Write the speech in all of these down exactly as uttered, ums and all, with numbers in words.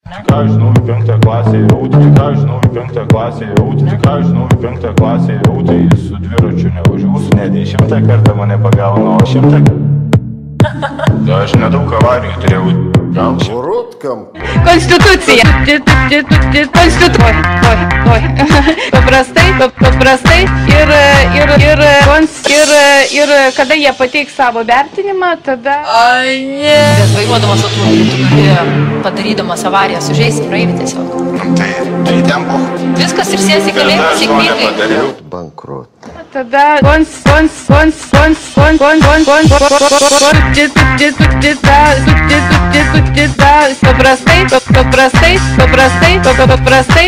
Ką žinau į penktą klasę jautį, ką žinau į penktą klasę jautį, ką žinau į penktą klasę jautį, jis su dviračiu neužjūs, net į šimtą kartą mane pagauna, o šimtą kartą. Aš nedaug avarijų turėjau, gal šimrutkam. Konstitucija. Konstitucija. Oi, oi. Paprastai, paprastai ir, ir, ir, ir, ir kada jie pateiks savo vertinimą, tada... Ai, ne. Nes vairuodamas automobilį tu gali, padarydamas avariją, sužeisti praeivį tiesiog. Tai, tai ten buvo. Viskas ir sėsi kalėjimą sėkmingai. Bankrot. Tada kons, kons, kons, kons, kons, kons, kons, kons, paprastai, paprastai, paprastai, paprastai,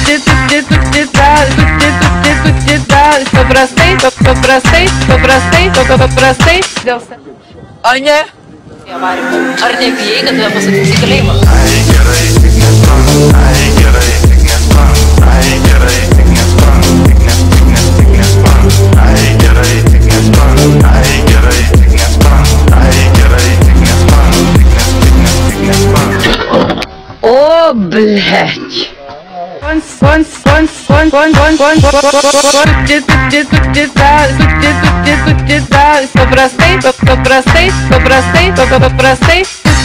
paprastai, paprastai, paprastai, paprastai, dėl sa... Ai, ne. Ar nebijai, kad tave pasakys į kalėjimą? Ai, gerai, tik nespran, ai, gerai, tik nespran, ai, gerai, tik nespran, tik nes, tik nes, tik nespran, ai, gerai, tik nespran, ai, gerai, tik nespran, ai, gerai, tik nespran, tik nes, tik nes, tik nespran. О, блядь! Конс, конс, конс, конс, конс, конс, paprastai, paprastai, paprastai, paprastai,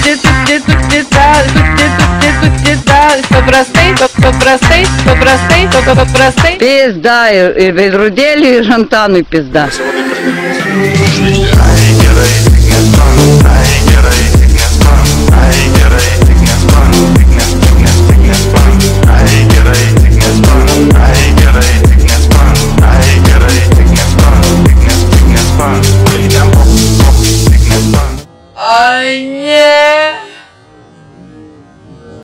paprastai, paprastai, paprastai, paprastai. Pizda ir veidrodėliui ir Antanui pizda. Ai, gerai, tik nespran, ai, gerai, tik nespran, ai, gerai, tik